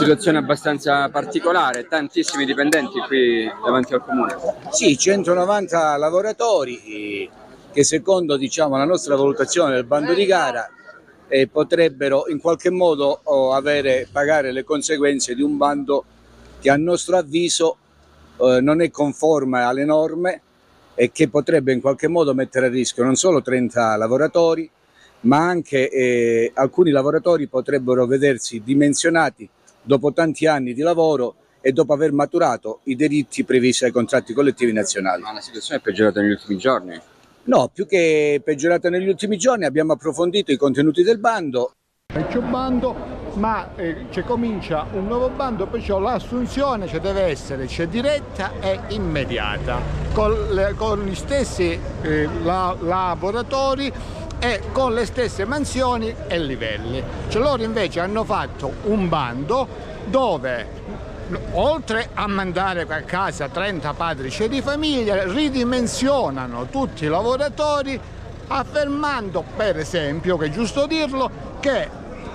situazione abbastanza particolare, tantissimi dipendenti qui davanti al comune. Sì, 190 lavoratori che secondo la nostra valutazione del bando di gara potrebbero in qualche modo pagare le conseguenze di un bando che a nostro avviso non è conforme alle norme e che potrebbe in qualche modo mettere a rischio non solo 30 lavoratori, ma anche alcuni lavoratori potrebbero vedersi dimensionati dopo tanti anni di lavoro e dopo aver maturato i diritti previsti dai contratti collettivi nazionali. Ma la situazione è peggiorata negli ultimi giorni? No, più che peggiorata negli ultimi giorni, abbiamo approfondito i contenuti del bando. C'è un bando, ma comincia un nuovo bando, perciò l'assunzione deve essere diretta e immediata, con gli stessi lavoratori e con le stesse mansioni e livelli. Loro invece hanno fatto un bando dove, oltre a mandare a casa 30 padri di famiglia, ridimensionano tutti i lavoratori, affermando per esempio, che è giusto dirlo, che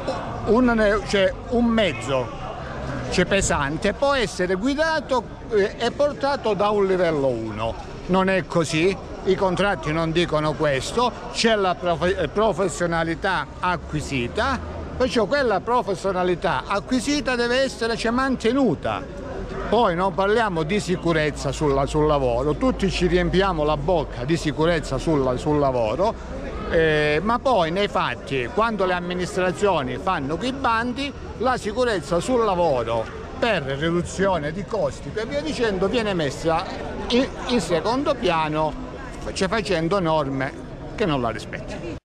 un mezzo pesante può essere guidato e portato da un livello 1. Non è così, i contratti non dicono questo, c'è la professionalità acquisita, perciò quella professionalità acquisita deve essere mantenuta. Poi non parliamo di sicurezza sul lavoro, tutti ci riempiamo la bocca di sicurezza sul lavoro, ma poi nei fatti, quando le amministrazioni fanno quei bandi, la sicurezza sul lavoro per riduzione di costi e via dicendo viene messa in secondo piano, facendo norme che non la rispettano.